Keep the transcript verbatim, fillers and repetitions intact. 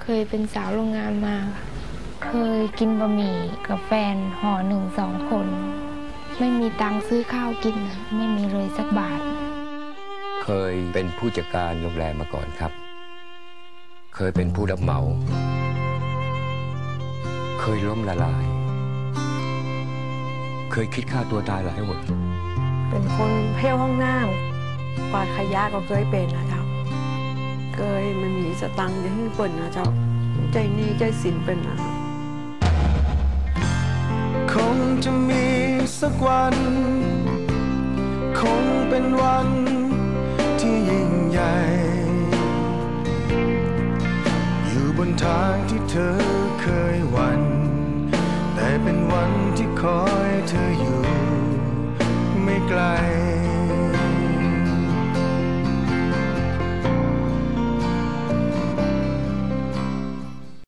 เคยเป็นสาวโรงงานมา เคยกินบะหมี่กับแฟนห่อหนึ่งสองคน ไม่มีตังค์ซื้อข้าวกินไม่มีเลยสักบาทเคยเป็นผู้จัดการโรงแรมมาก่อนครับเคยเป็นผู้รับเหมาเคยล้มละลายเคยคิดฆ่าตัวตายหลายหนเป็นคนเพ่ห้องน้ำกวาดขยะก็เคยเป็นนะเจ้าเคยไม่มีสตังค์จะให้เปิดนะเจ้าใจนี้ใจสินเป็นนะคงจะมีสักวันคงเป็นวันที่ยิ่งใหญ่อยู่บนทางที่เธอเคยหวั่นแต่เป็นวันที่คอยเธออยู่ไม่ไกล